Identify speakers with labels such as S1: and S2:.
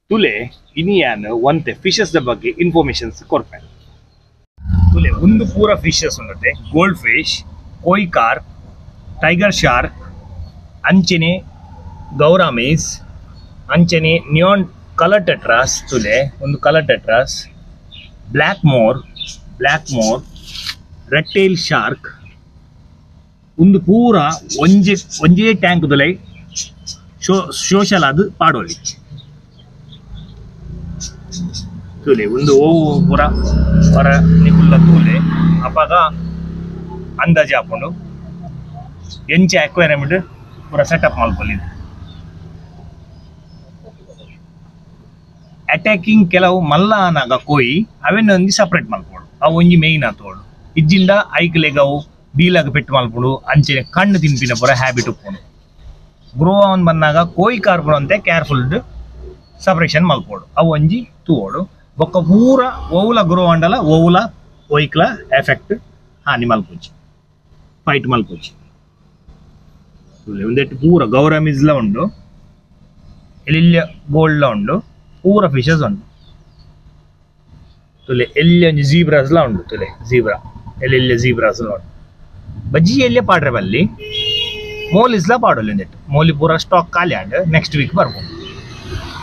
S1: ತುಲೆ ಇನಿಯಾನ್ ಒಂತೆ ಫಿಶಸ್ ಬಗ್ಗೆ ಇನ್ಫಾರ್ಮೇಶನ್ಸ್ ಕೊಡ್ಪೇನೆ. ತುಲೆ ಒಂದು ಪೂರ ಫಿಶಸ್ ಉಂಟೆ. Goldfish, koi carp, tiger shark, ಅಂಚನೆ ಗೌರಾಮೀಸ್, ಅಂಚನೆ ನಿಯಾನ್ ಕಲರ್ ಟೆಟ್ರಾಸ್. ತುಲೆ ಒಂದು colour tetras, black moor, red tail shark. ಒಂದು ಪೂರ ಒಂಜೇ ಟ್ಯಾಂಕ್ ತುಲೆ ಸೋಷಲ್ ಅದು ಪಾಡೋಲಿ. ತೂಲೆ ಒಂದು ಪೂರ ಹೊರ ನಿಕುಲ್ಲ ತೂಲೆ ಅಪಾಗ ಅಂದಾಜು ಹಾಕೊಂಡು ಎಂಚೆ ಅಕ್ವೇರಿಯಂ ಪೂರ ಸೆಟಪ್ ಮಾಡ್ಕೊಳ್ಳಿದೆ. ಅಟ್ಯಾಕಿಂಗ್ ಕೆಲವು ಮಲ್ಲ ಅನಾಗ ಕೊಯ್ ಅವೆನ್ನ ಒಂಜಿ ಸಪ್ರೇಟ್ ಮಲ್ಪೋಡು, ಅವು ಒಂಜಿ ಮೇಯ್ನ್ ಆತೋಡು. ಇಜ್ಜಿಂದ ಐಕ್ಲೆಗ್ ಅವು ಬೀಲಾಗ ಪೆಟ್ಟು ಮಲ್ಪೋಡು, ಅಂಚೆ ಕಣ್ಣು ತಿನ್ಪಿನ ಪೂರ ಹ್ಯಾಬಿಟ್ ಉಪ್ಪೋಡು. ಗ್ರೋ ಆನ್ ಬಂದಾಗ ಕೋಯ್ ಕಾರ್ಪುರ ಅಂತೆ ಕೇರ್ಫುಲ್ ಸಪರೇಷನ್ ಮಲ್ಪೋಡು, ಅವು ಒಂಜಿ ತೂವೋಡು. ಬೊಕ್ಕ ಪೂರ ಓವುಲ ಗ್ರೋ ಅಂಡಲ ಓವುಲ ಒಯ್ಕ್ಲ ಎಫೆಕ್ಟ್ ಹಾನಿ ಮಲ್ಪುಜಿ, ಫೈಟ್ ಮಲ್ಪುಜಿ. ಒಂದೆಟ್ಟು ಪೂರ ಗೌರಮಿಸ್ಲ ಉಂಡು, ಎಲ್ಲಿಲ್ಯ ಗೋಲ್ಡ್ಲ ಉಂಡು, ಪೂರ ಫಿಶಸ್ ಉಂಡು. ತುಲೆ ಎಲ್ಲಿ ಒಂಜಿ ಜೀಬ್ರಾಸ್ಲ ಉಂಡು. ತುಲೆ ಜೀಬ್ರಾ ಎಲ್ಲೆಲ್ಲ ಜೀಬ್ರಾಸ್ಲ ಉಂಡು. ಬಜ್ಜಿ ಎಲ್ಲೇ ಪಾಡ್ರೆ ಬಲ್ಲಿ ಮೋಲಿಸ್ಲ ಪಾಡೋಲಿ ಒಂದೆಟ್ಟು. ಮೋಲಿ ಪೂರ ಸ್ಟಾಕ್ ಖಾಲಿ ಆಂಡ್ ನೆಕ್ಸ್ಟ್ ವೀಕ್ ಬರ್ಬೋದು.